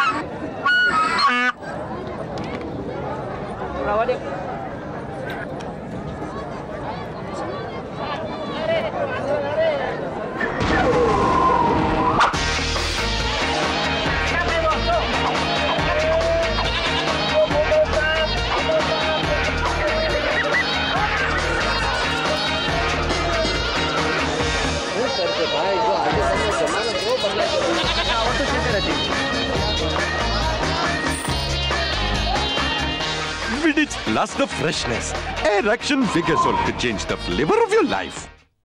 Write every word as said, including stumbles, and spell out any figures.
Vidic plus the freshness. Air Action Vigor Salt to change the flavor of your life.